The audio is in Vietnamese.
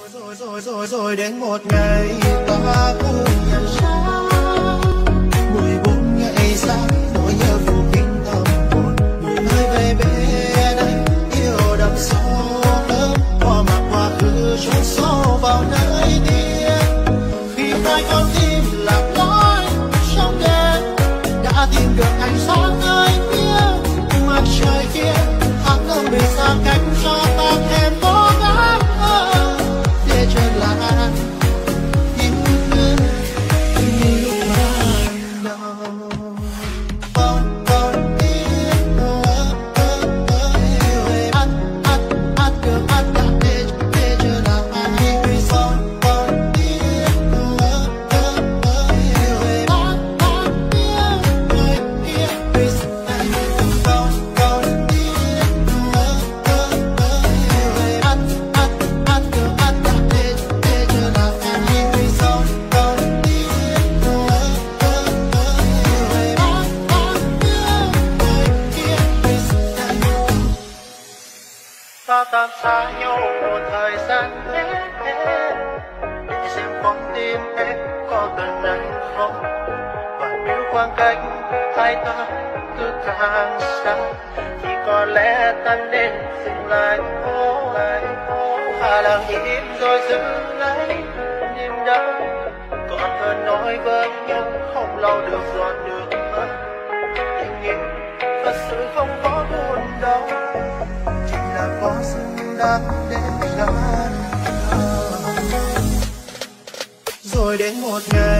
Rồi đến một ngày ta cùng nhận ra 14 ngày sáng nỗi nhớ phủ kín tâm hồn người ơi về bên anh yêu đậm sâu lắm qua mặt quá khứ chôn sâu vào nơi tiên khi hai con tim lạc lối trong đêm đã tìm được ánh sáng nơi phía mặt trời kia áng không bị xa cách cho ta thêm cố gắng để trở lại những lúc ban đầu. Con tim anh được anh đã để trở lại vì son con tim anh biết người kia vì anh con tim anh được anh đã để trở lại vì son con tim anh biết người kia vì anh. Ta tạm xa nhau một thời gian ngắn để xem con tim em có gần anh không và nếu khoảng cách hai ta cứ càng xa thì có lẽ ta nên dừng lại lặng im rồi dừng lại niềm đau còn hơn nói với nhau không lau được giọt nước mắt tình yêu thật sự không có buồn đau chỉ là có xứng đáng đến gần nhau. Rồi đến một ngày